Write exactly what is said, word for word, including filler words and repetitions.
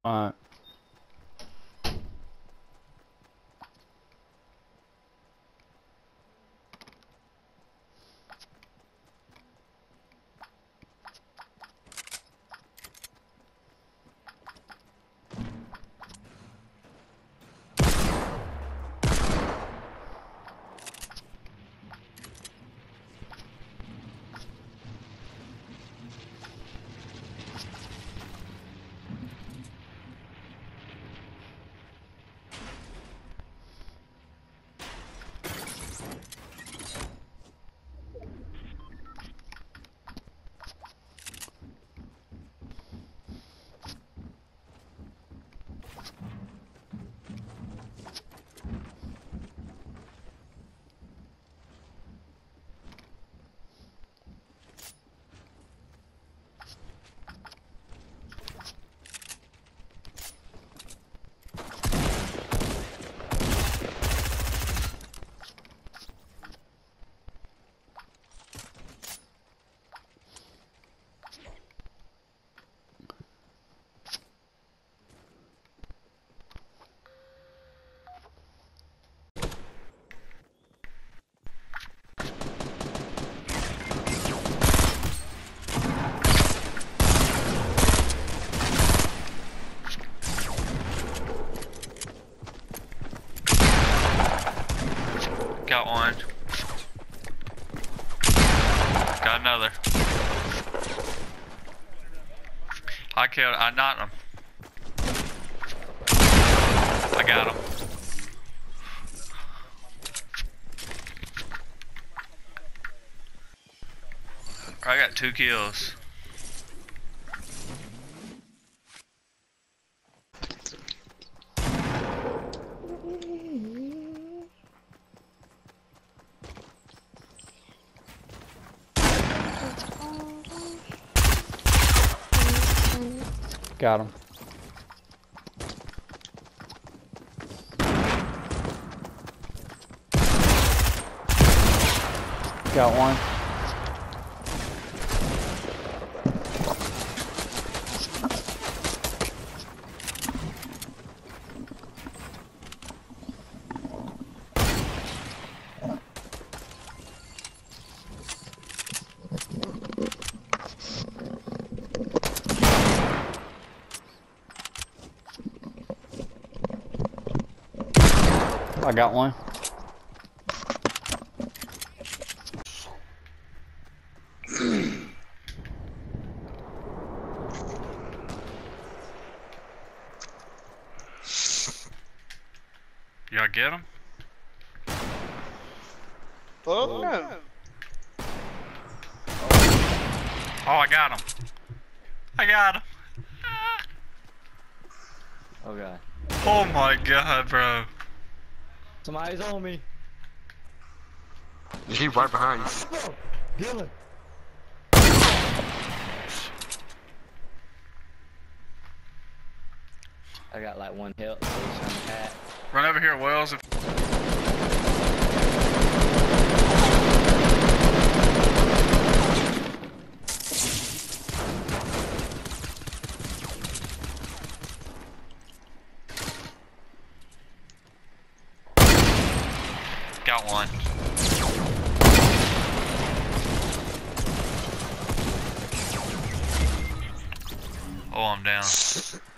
Alright. Got one. Got another. I killed, I knocked him. I got him. I got two kills. Got him. Got one. I got one. Y'all get him? Oh, no. Oh, I got him. I got him. Oh god. Oh my god, bro. Somebody's on me. He's right behind you. Oh, Dylan. I got like one health. So he's trying to hack. Run over here, Wells. If Got one. Oh, I'm down.